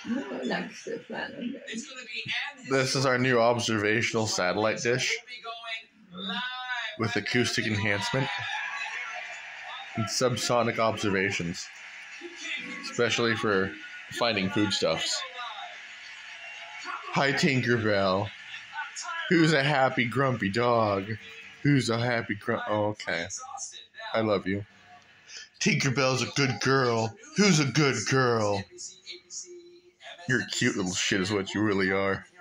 This is our new observational satellite dish with acoustic enhancement and subsonic observations, especially for finding foodstuffs. Hi, Tinkerbell. Who's a happy, grumpy dog? Who's a happy Oh, okay. I love you. Tinkerbell's a good girl. Who's a good girl? You're a cute little shit is what you really are.